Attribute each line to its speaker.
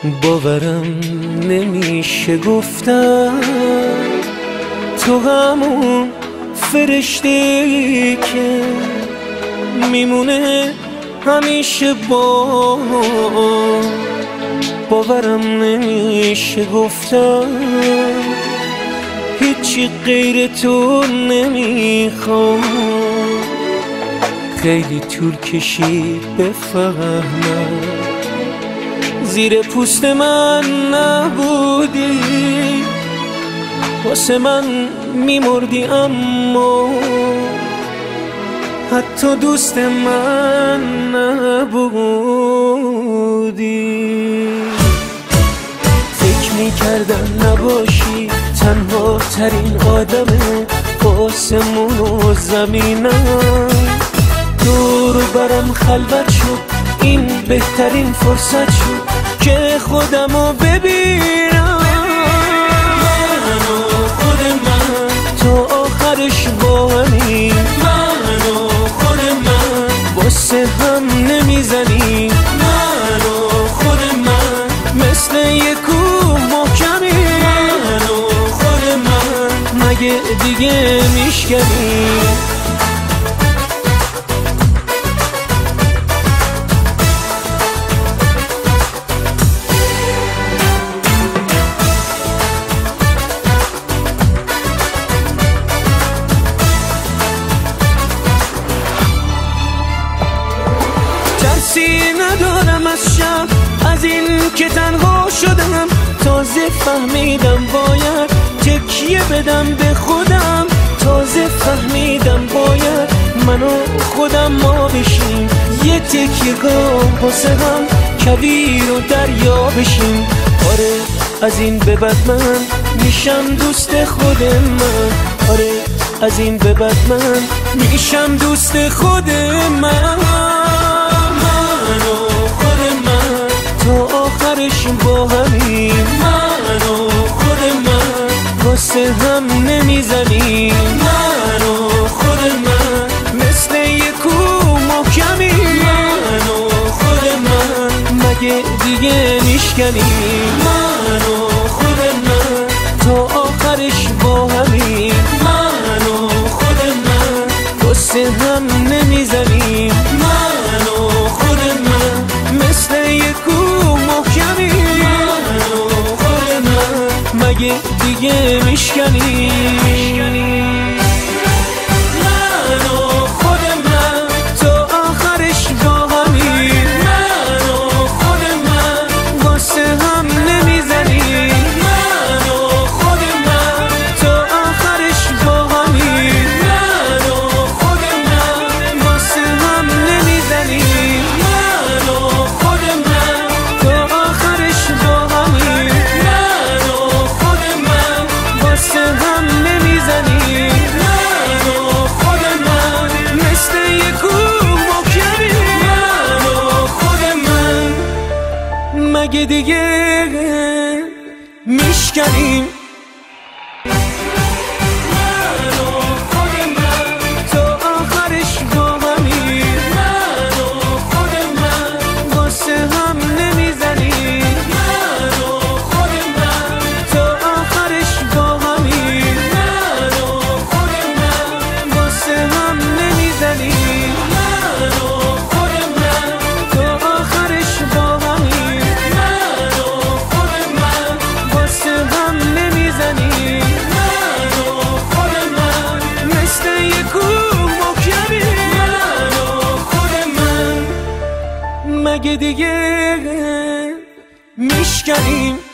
Speaker 1: باورم نمیشه گفتم تو همون فرشته‌ای که میمونه همیشه باورم نمیشه گفتم هیچی غیر تو نمیخوام. خیلی طول کشید بفهمم زیر پوست من نبودی، واسه من میمردی اما حتی دوست من نبودی. فکر میکردم نباشی تنها ترین آدم آسمون و زمینم، دور برم خلوت شد این بهترین فرصت شد که خودمو ببینم. من و خود من تا آخرش با همین، من و خود من واسه هم نمیزنی، من و خود من مثل یک کوه محکمی، من و خود من مگه دیگه میشکنی؟ ندارم از شب، از این که تنها شدم، تازه فهمیدم باید تکیه بدم به خودم، تازه فهمیدم باید من و خودم ما بشیم، یه تکیه‌گاه واسه هم کویر و دریا بشیم. آره از این به بعد من میشم دوست خود من، آره از این به بعد من میشم دوست خود من. آخرش با همین، من و خود من واسه هم نمیزنی، من و خود من مثل یک کوه محکمی، من و خود من مگه دیگه میشکنی؟ من و خود من تا آخرش با همین، من و خود من واسه هم نمیزنی، من و خود من مثل یک کوه محکمی، من و خود من مگه دیگه میشکنی؟ من و خود من تا آخرش با همین، من و خود من واسه هم نمیزنی، من و خود من تا آخرش با همین، من و خود من واسه هم نمیزنی، من و خود من تا آخرش با همین، من و خود من واسه هم نمیزنی، من و خود من مثل یک کوه محکمی، من و خود من مگه دیگه میشکنیم؟ مگه دیگه میشکنیم؟